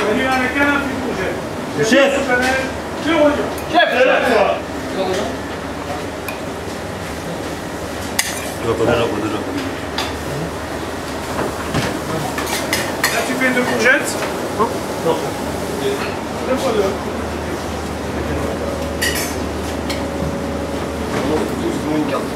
lui avec un appui de courgette. Chef. Chef. Là tu fais 2 courgettes. Non. 2 fois 2. Une carte.